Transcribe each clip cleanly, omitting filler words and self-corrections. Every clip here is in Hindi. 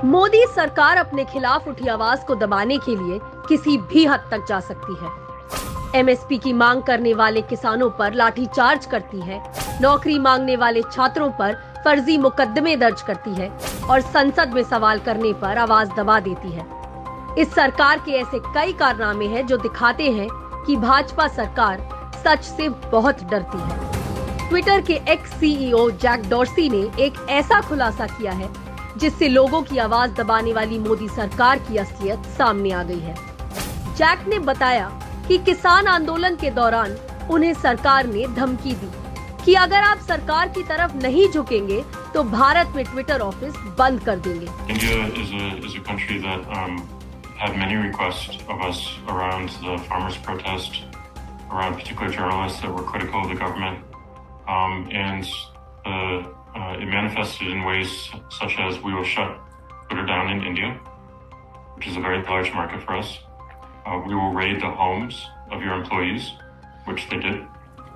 मोदी सरकार अपने खिलाफ उठी आवाज को दबाने के लिए किसी भी हद तक जा सकती है। एमएसपी की मांग करने वाले किसानों पर लाठीचार्ज करती है, नौकरी मांगने वाले छात्रों पर फर्जी मुकदमे दर्ज करती है और संसद में सवाल करने पर आवाज दबा देती है। इस सरकार के ऐसे कई कारनामे हैं जो दिखाते हैं कि भाजपा सरकार सच से बहुत डरती है। ट्विटर के एक्स सीईओ जैक डॉर्सी ने एक ऐसा खुलासा किया है जिससे लोगों की आवाज दबाने वाली मोदी सरकार की असलियत सामने आ गई है। जैक ने बताया कि किसान आंदोलन के दौरान उन्हें सरकार ने धमकी दी कि अगर आप सरकार की तरफ नहीं झुकेंगे तो भारत में ट्विटर ऑफिस बंद कर देंगे। India is a country that had many requests of us around the farmers' protest, around particular journalists that were critical of the government, and it manifested in ways such as we will shut Twitter down in India, which is a very large market for us. We will raid the homes of your employees, which they did.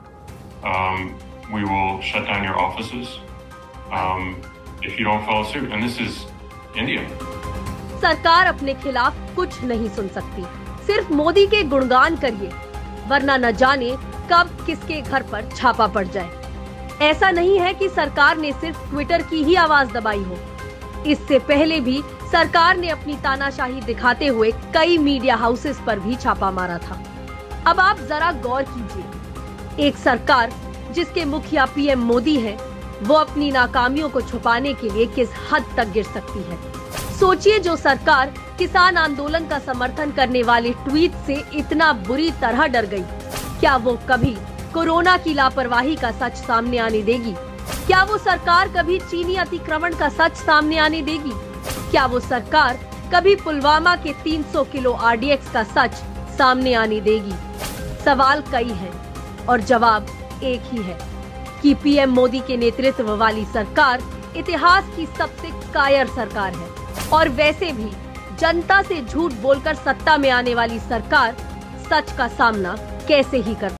We will shut down your offices if you don't follow suit. And this is India. सरकार अपने खिलाफ कुछ नहीं सुन सकती, सिर्फ मोदी के गुणगान करिए, वरना न जाने कब किसके घर पर छापा पड़ जाए। ऐसा नहीं है कि सरकार ने सिर्फ ट्विटर की ही आवाज दबाई हो। इससे पहले भी सरकार ने अपनी तानाशाही दिखाते हुए कई मीडिया हाउसेस पर भी छापा मारा था। अब आप जरा गौर कीजिए, एक सरकार जिसके मुखिया पीएम मोदी है, वो अपनी नाकामियों को छुपाने के लिए किस हद तक गिर सकती है। सोचिए, जो सरकार किसान आंदोलन का समर्थन करने वाले ट्वीट से इतना बुरी तरह डर गई, क्या वो कभी कोरोना की लापरवाही का सच सामने आने देगी? क्या वो सरकार कभी चीनी अतिक्रमण का सच सामने आने देगी? क्या वो सरकार कभी पुलवामा के 300 किलो आरडीएक्स का सच सामने आने देगी? सवाल कई हैं और जवाब एक ही है कि पीएम मोदी के नेतृत्व वाली सरकार इतिहास की सबसे कायर सरकार है। और वैसे भी जनता से झूठ बोलकर सत्ता में आने वाली सरकार सच का सामना कैसे ही कर